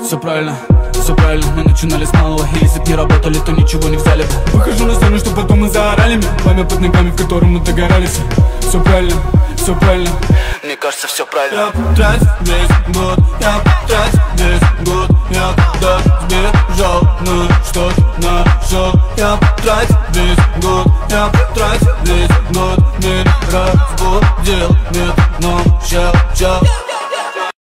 все правильно, мы начинали с малого. И если б не работали, то ничего не взяли бы. Выхожу на сцену, что потом мы заорали мне. Пламя под ногами, в котором мы догорались. Все правильно, мне кажется, все правильно. Я потрачу весь год, я потрачу весь год. Я когда сбежал, но что-то нашел. Я потрачу весь год, я потрачу весь год. Мир разбудил, нет, но щелчал.